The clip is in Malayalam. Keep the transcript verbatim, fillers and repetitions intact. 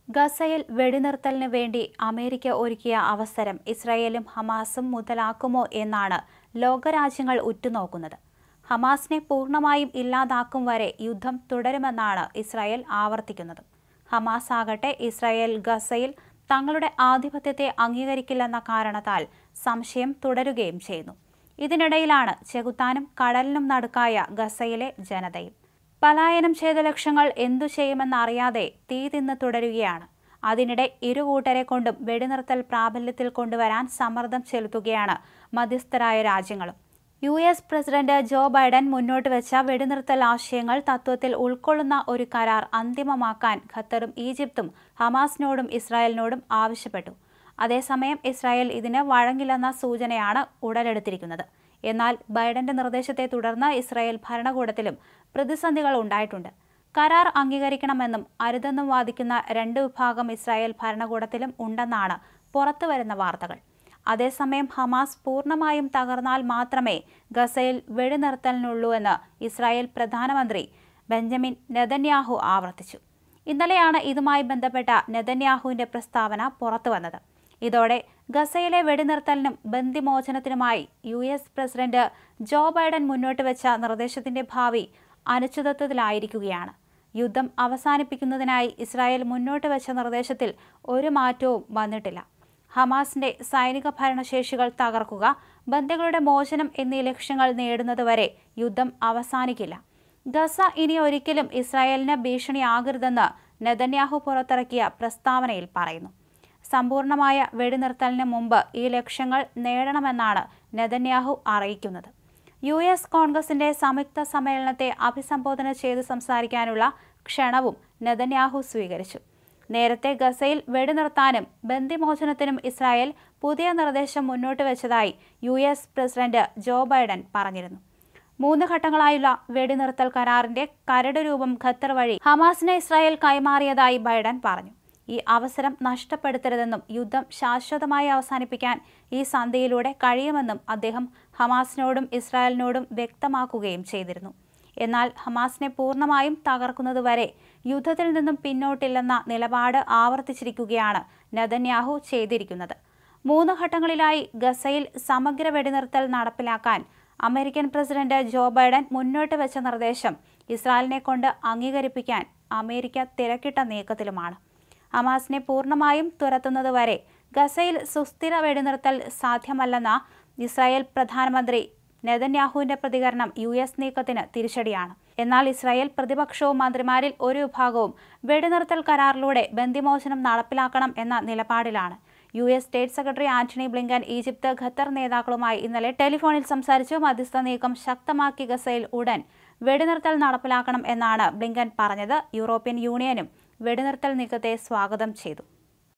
ഗസയിൽ വെടിനിർത്തലിന് വേണ്ടി അമേരിക്ക ഒരുക്കിയ അവസരം ഇസ്രായേലും ഹമാസും മുതലാക്കുമോ എന്നാണ് ലോകരാജ്യങ്ങൾ ഉറ്റുനോക്കുന്നത്. ഹമാസിനെ പൂർണ്ണമായും ഇല്ലാതാക്കും വരെ യുദ്ധം തുടരുമെന്നാണ് ഇസ്രായേൽ ആവർത്തിക്കുന്നത്. ഹമാസ് ആകട്ടെ ഇസ്രായേൽ ഗസയിൽ തങ്ങളുടെ ആധിപത്യത്തെ അംഗീകരിക്കില്ലെന്ന കാരണത്താൽ സംശയം തുടരുകയും ചെയ്യുന്നു. ഇതിനിടയിലാണ് ചെകുത്താനും കടലിനും നടുക്കായ ഗസയിലെ ജനതയും. പലായനം ചെയ്ത ലക്ഷ്യങ്ങൾ എന്തു ചെയ്യുമെന്നറിയാതെ തീ തിന്ന് തുടരുകയാണ്. അതിനിടെ ഇരുകൂട്ടരെ കൊണ്ടും വെടിനിർത്തൽ പ്രാബല്യത്തിൽ കൊണ്ടുവരാൻ സമ്മർദ്ദം ചെലുത്തുകയാണ് മധ്യസ്ഥരായ രാജ്യങ്ങളും. U S president Joe Biden മുന്നോട്ട് വെച്ച വെടിനിർത്തൽ ആശയങ്ങൾ തത്വത്തിൽ ഉൾക്കൊള്ളുന്ന ഒരു കരാർ അന്തിമമാക്കാൻ ഖത്തറും ഈജിപ്തും ഹമാസിനോടും ഇസ്രായേലിനോടും ആവശ്യപ്പെട്ടു. അതേസമയം ഇസ്രായേൽ ഇതിന് വഴങ്ങില്ലെന്ന സൂചനയാണ് ഉടലെടുത്തിരിക്കുന്നത്. എന്നാൽ ബൈഡന്റെ നിർദ്ദേശത്തെ തുടർന്ന് ഇസ്രായേൽ ഭരണകൂടത്തിലും പ്രതിസന്ധികൾ ഉണ്ടായിട്ടുണ്ട്. കരാർ അംഗീകരിക്കണമെന്നും അരുതെന്നും വാദിക്കുന്ന രണ്ട് വിഭാഗം ഇസ്രായേൽ ഭരണകൂടത്തിലും ഉണ്ടെന്നാണ് പുറത്തുവരുന്ന വാർത്തകൾ. അതേസമയം ഹമാസ് പൂർണ്ണമായും തകർന്നാൽ മാത്രമേ ഗസയിൽ വെടിനിർത്തലിനുള്ളൂവെന്ന് ഇസ്രായേൽ പ്രധാനമന്ത്രി ബെഞ്ചമിൻ നെതന്യാഹു ആവർത്തിച്ചു. ഇന്നലെയാണ് ഇതുമായി ബന്ധപ്പെട്ട നെതന്യാഹുവിന്റെ പ്രസ്താവന പുറത്തുവന്നത്. ഇതോടെ ഗസയിലെ വെടിനിർത്തലിനും ബന്ദിമോചനത്തിനുമായി U S president Joe Biden മുന്നോട്ട് വെച്ച നിർദ്ദേശത്തിന്റെ ഭാവി അനിശ്ചിതത്വത്തിലായിരിക്കുകയാണ്. യുദ്ധം അവസാനിപ്പിക്കുന്നതിനായി ഇസ്രായേൽ മുന്നോട്ട് വെച്ച നിർദ്ദേശത്തിൽ ഒരു മാറ്റവും വന്നിട്ടില്ല. ഹമാസിന്റെ സൈനിക ഭരണശേഷികൾ തകർക്കുക, ബന്ദികളുടെ മോചനം എന്നീ ലക്ഷ്യങ്ങൾ നേടുന്നതുവരെ യുദ്ധം അവസാനിക്കില്ല. ഗസ ഇനി ഒരിക്കലും ഇസ്രായേലിന് ഭീഷണിയാകരുതെന്ന് നെതന്യാഹു പുറത്തിറക്കിയ പ്രസ്താവനയിൽ പറയുന്നു. സമ്പൂർണമായ വെടിനിർത്തലിന് മുമ്പ് ഈ ലക്ഷ്യങ്ങൾ നേടണമെന്നാണ് നെതന്യാഹു അറിയിക്കുന്നത്. യു എസ് കോൺഗ്രസിന്റെ സംയുക്ത സമ്മേളനത്തെ അഭിസംബോധന ചെയ്ത് സംസാരിക്കാനുള്ള ക്ഷണവും നെതന്യാഹു സ്വീകരിച്ചു. നേരത്തെ ഗസയിൽ വെടിനിർത്താനും ബന്ദിമോചനത്തിനും ഇസ്രായേൽ പുതിയ നിർദ്ദേശം മുന്നോട്ട് വെച്ചതായി U S president Joe Biden പറഞ്ഞിരുന്നു. മൂന്ന് ഘട്ടങ്ങളായുള്ള വെടിനിർത്തൽ കരാറിന്റെ കരട് രൂപം ഖത്തർ വഴി ഹമാസിന് ഇസ്രായേൽ കൈമാറിയതായി ബൈഡൻ പറഞ്ഞു. ഈ അവസരം നഷ്ടപ്പെടുത്തരുതെന്നും യുദ്ധം ശാശ്വതമായി അവസാനിപ്പിക്കാൻ ഈ സന്ധിയിലൂടെ കഴിയുമെന്നും അദ്ദേഹം ഹമാസിനോടും ഇസ്രായേലിനോടും വ്യക്തമാക്കുകയും ചെയ്തിരുന്നു. എന്നാൽ ഹമാസിനെ പൂർണ്ണമായും തകർക്കുന്നതുവരെ യുദ്ധത്തിൽ നിന്നും പിന്നോട്ടില്ലെന്ന നിലപാട് ആവർത്തിച്ചിരിക്കുകയാണ് നെതന്യാഹു ചെയ്തിരിക്കുന്നത്. മൂന്ന് ഘട്ടങ്ങളിലായി ഗസയിൽ സമഗ്ര വെടിനിർത്തൽ നടപ്പിലാക്കാൻ അമേരിക്കൻ പ്രസിഡന്റ് ജോ ബൈഡൻ മുന്നോട്ട് വെച്ച നിർദ്ദേശം ഇസ്രായേലിനെ കൊണ്ട് അംഗീകരിപ്പിക്കാൻ അമേരിക്ക തിരക്കിട്ട നീക്കത്തിലുമാണ്. ഹമാസിനെ പൂർണ്ണമായും തുരത്തുന്നതുവരെ ഗസയിൽ സുസ്ഥിര വെടിനിർത്തൽ സാധ്യമല്ലെന്ന ഇസ്രായേൽ പ്രധാനമന്ത്രി നെതന്യാഹുവിന്റെ പ്രതികരണം യു എസ് നീക്കത്തിന് തിരിച്ചടിയാണ്. എന്നാൽ ഇസ്രായേൽ പ്രതിപക്ഷവും മന്ത്രിമാരിൽ ഒരു വിഭാഗവും വെടിനിർത്തൽ കരാറിലൂടെ ബന്ദിമോചനം നടപ്പിലാക്കണം എന്ന നിലപാടിലാണ്. U S state secretary Antony Blinken Egypt, Qatar നേതാക്കളുമായി ഇന്നലെ ടെലിഫോണിൽ സംസാരിച്ചു. മധ്യസ്ഥ നീക്കം ശക്തമാക്കി ഗസയിൽ ഉടൻ വെടിനിർത്തൽ നടപ്പിലാക്കണം എന്നാണ് ബ്ലിങ്കൻ പറഞ്ഞത്. യൂറോപ്യൻ യൂണിയനും വെടിനിർത്തൽ നീക്കത്തെ സ്വാഗതം ചെയ്തു.